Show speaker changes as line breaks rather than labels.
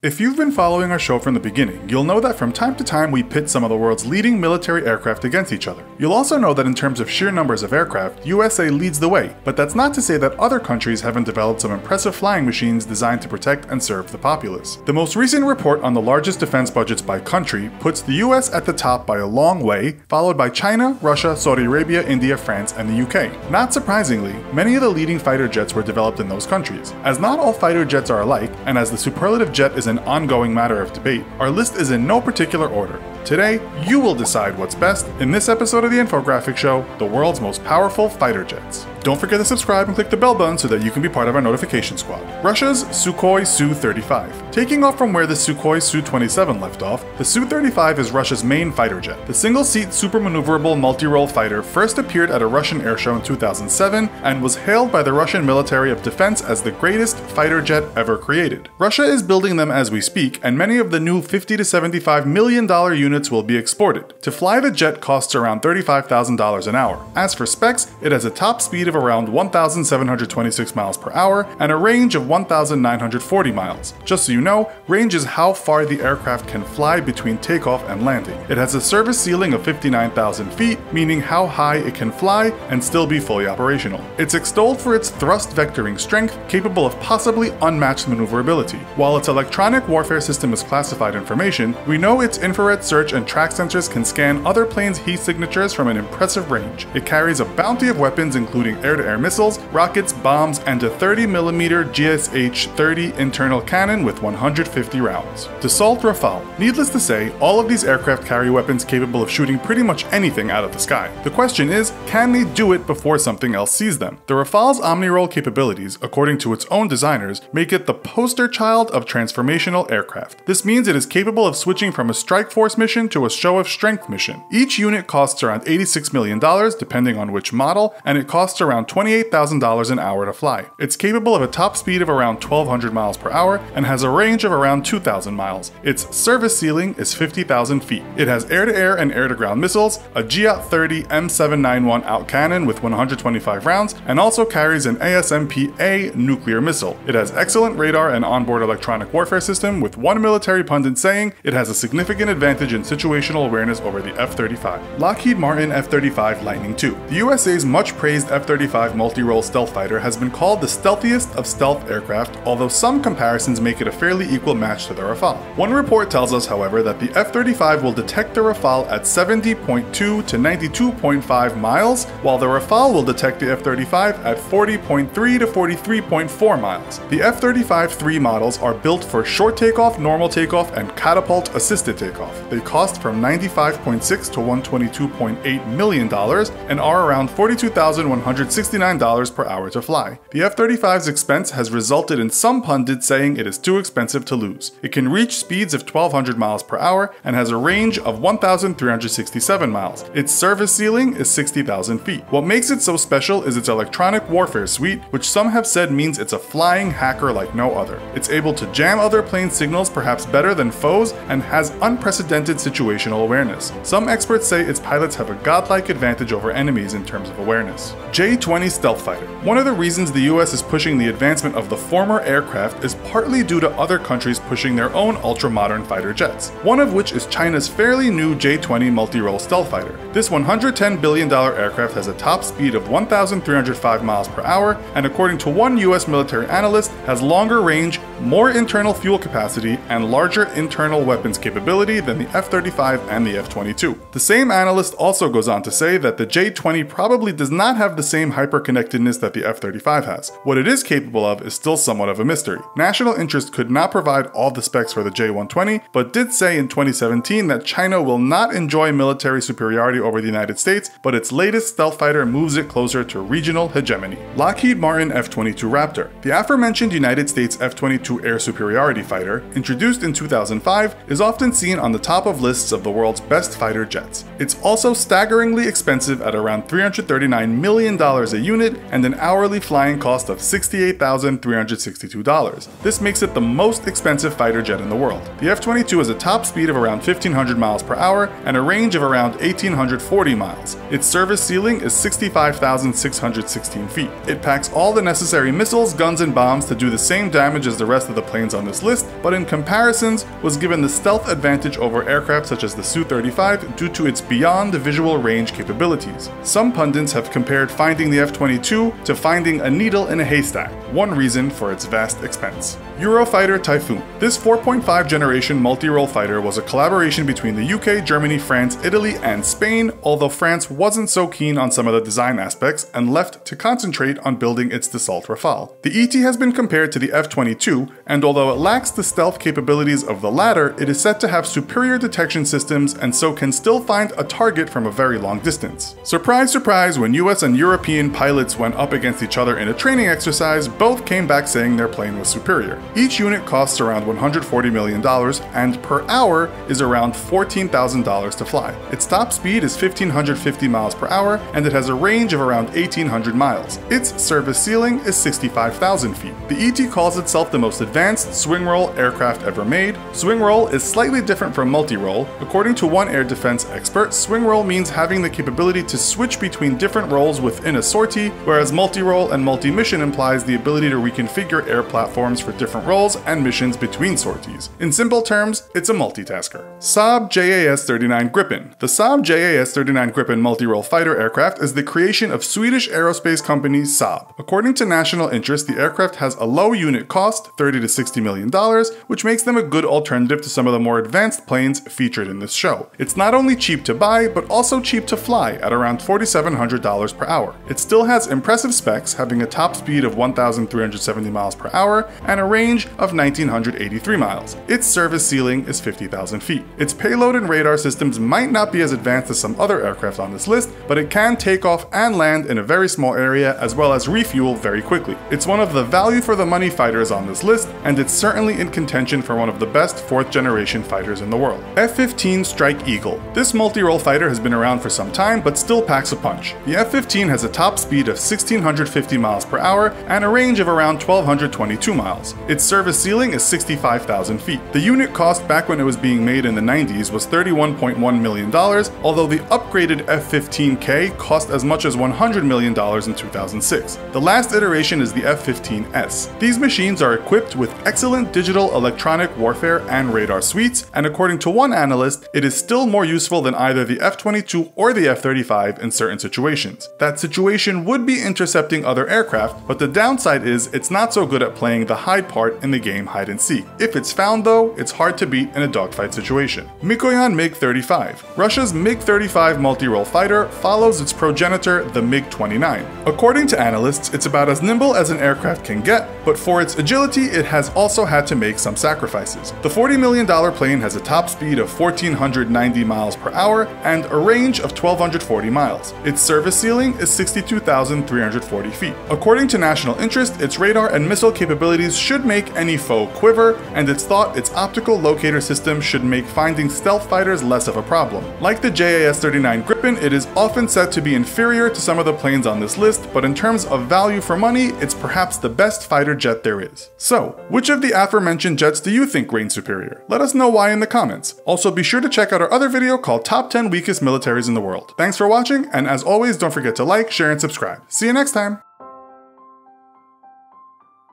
If you've been following our show from the beginning, you'll know that from time to time we pit some of the world's leading military aircraft against each other. You'll also know that in terms of sheer numbers of aircraft, USA leads the way, but that's not to say that other countries haven't developed some impressive flying machines designed to protect and serve the populace. The most recent report on the largest defense budgets by country puts the US at the top by a long way, followed by China, Russia, Saudi Arabia, India, France, and the UK. Not surprisingly, many of the leading fighter jets were developed in those countries. As not all fighter jets are alike, and as the superlative jet is an ongoing matter of debate, our list is in no particular order. Today, you will decide what's best in this episode of the Infographic Show, the world's most powerful fighter jets. Don't forget to subscribe and click the bell button so that you can be part of our notification squad. Russia's Sukhoi Su-35. Taking off from where the Sukhoi Su-27 left off, the Su-35 is Russia's main fighter jet. The single-seat super-maneuverable multi-role fighter first appeared at a Russian airshow in 2007 and was hailed by the Russian Military of Defense as the greatest fighter jet ever created. Russia is building them as we speak, and many of the new $50 to $75 million units will be exported. To fly the jet costs around $35,000 an hour. As for specs, it has a top speed of around 1,726 miles per hour and a range of 1,940 miles. Just so you know, range is how far the aircraft can fly between takeoff and landing. It has a service ceiling of 59,000 feet, meaning how high it can fly and still be fully operational. It's extolled for its thrust vectoring strength, capable of possibly unmatched maneuverability. While its electronic warfare system is classified information, we know its infrared search and track sensors can scan other planes' heat signatures from an impressive range. It carries a bounty of weapons including air-to-air missiles, rockets, bombs, and a 30mm GSH-30 internal cannon with 150 rounds. Dassault Rafale. Needless to say, all of these aircraft carry weapons capable of shooting pretty much anything out of the sky. The question is, can they do it before something else sees them? The Rafale's omni-roll capabilities, according to its own designers, make it the poster child of transformational aircraft. This means it is capable of switching from a strike force mission to a show of strength mission. Each unit costs around $86 million, depending on which model, and it costs around $28,000 an hour to fly. It's capable of a top speed of around 1,200 miles per hour and has a range of around 2,000 miles. Its service ceiling is 50,000 feet. It has air-to-air and air-to-ground missiles, a GIAT-30 M791 out cannon with 125 rounds, and also carries an ASMP-A nuclear missile. It has excellent radar and onboard electronic warfare system, with one military pundit saying it has a significant advantage in situational awareness over the F-35. Lockheed Martin F-35 Lightning II. The USA's much praised F-35 multi-role stealth fighter has been called the stealthiest of stealth aircraft, although some comparisons make it a fairly equal match to the Rafale. One report tells us, however, that the F-35 will detect the Rafale at 70.2 to 92.5 miles, while the Rafale will detect the F-35 at 40.3 to 43.4 miles. The F-35-3 models are built for short takeoff, normal takeoff, and catapult assisted takeoff. They cost from $95.6 to $122.8 million and are around $42,169 per hour to fly. The F-35's expense has resulted in some pundits saying it is too expensive to lose. It can reach speeds of 1,200 miles per hour and has a range of 1,367 miles. Its service ceiling is 60,000 feet. What makes it so special is its electronic warfare suite, which some have said means it's a flying hacker like no other. It's able to jam other plane signals perhaps better than foes and has unprecedented situational awareness. Some experts say its pilots have a godlike advantage over enemies in terms of awareness. J-20 Stealth Fighter. One of the reasons the US is pushing the advancement of the former aircraft is partly due to other countries pushing their own ultra-modern fighter jets, one of which is China's fairly new J-20 multi-role stealth fighter. This $110 billion aircraft has a top speed of 1,305 miles per hour, and according to one US military analyst, has longer range, more internal fuel capacity, and larger internal weapons capability than the F-35 and the F-22. The same analyst also goes on to say that the J-20 probably does not have the same hyperconnectedness that the F-35 has. What it is capable of is still somewhat of a mystery. National Interest could not provide all the specs for the J-120, but did say in 2017 that China will not enjoy military superiority over the United States, but its latest stealth fighter moves it closer to regional hegemony. Lockheed Martin F-22 Raptor. The aforementioned United States F-22 air superiority fighter, introduced in 2005, is often seen on the top of lists of the world's best fighter jets. It's also staggeringly expensive at around $339 million $2 a unit and an hourly flying cost of $68,362. This makes it the most expensive fighter jet in the world. The F-22 has a top speed of around 1,500 miles per hour and a range of around 1,840 miles. Its service ceiling is 65,616 feet. It packs all the necessary missiles, guns, and bombs to do the same damage as the rest of the planes on this list, but in comparisons was given the stealth advantage over aircraft such as the Su-35 due to its beyond visual range capabilities. Some pundits have compared finding the F-22 to finding a needle in a haystack, one reason for its vast expense. Eurofighter Typhoon. This 4.5 generation multi-role fighter was a collaboration between the UK, Germany, France, Italy, and Spain, although France wasn't so keen on some of the design aspects and left to concentrate on building its Dassault Rafale. The ET has been compared to the F-22, and although it lacks the stealth capabilities of the latter, it is said to have superior detection systems and so can still find a target from a very long distance. Surprise, surprise, when US and European pilots went up against each other in a training exercise, both came back saying their plane was superior. Each unit costs around $140 million and per hour is around $14,000 to fly. Its top speed is 1,550 miles per hour and it has a range of around 1,800 miles. Its service ceiling is 65,000 feet. The ET calls itself the most advanced swing roll aircraft ever made. Swing roll is slightly different from multi-roll. According to one air defense expert, swing roll means having the capability to switch between different roles within a sortie, whereas multi-roll and multi-mission implies the ability to reconfigure air platforms for different roles and missions between sorties. In simple terms, it's a multitasker. Saab JAS-39 Gripen. The Saab JAS-39 Gripen multi-role fighter aircraft is the creation of Swedish aerospace company Saab. According to National Interest, the aircraft has a low unit cost, $30 to $60 million, which makes them a good alternative to some of the more advanced planes featured in this show. It's not only cheap to buy, but also cheap to fly at around $4,700 per hour. It still has impressive specs, having a top speed of 1,370 miles per hour and a range of 1,983 miles. Its service ceiling is 50,000 feet. Its payload and radar systems might not be as advanced as some other aircraft on this list, but it can take off and land in a very small area as well as refuel very quickly. It's one of the value for the money fighters on this list, and it's certainly in contention for one of the best 4th generation fighters in the world. F-15 Strike Eagle. This multi-role fighter has been around for some time, but still packs a punch. The F-15 has a top speed of 1,650 miles per hour and a range of around 1,222 miles. Its service ceiling is 65,000 feet. The unit cost back when it was being made in the 90s was $31.1 million, although the upgraded F-15K cost as much as $100 million in 2006. The last iteration is the F-15S. These machines are equipped with excellent digital electronic warfare and radar suites, and according to one analyst, it is still more useful than either the F-22 or the F-35 in certain situations. That situation would be intercepting other aircraft, but the downside is it's not so good at playing the hide part in the game hide and seek. If it's found though, it's hard to beat in a dogfight situation. Mikoyan MiG-35. Russia's MiG-35 multi-role fighter follows its progenitor, the MiG-29. According to analysts, it's about as nimble as an aircraft can get, but for its agility, it has also had to make some sacrifices. The $40 million plane has a top speed of 1,490 miles per hour and a range of 1,240 miles. Its service ceiling is 62,340 feet. According to National Interest, its radar and missile capabilities should make any foe quiver, and it's thought its optical locator system should make finding stealth fighters less of a problem. Like the JAS-39 Gripen, it is often said to be inferior to some of the planes on this list, but in terms of value for money, it's perhaps the best fighter jet there is. So, which of the aforementioned jets do you think reign superior? Let us know why in the comments. Also, be sure to check out our other video called Top 10 Weakest Militaries in the World. Thanks for watching, and as always, don't forget to like, share, and subscribe. See you next time!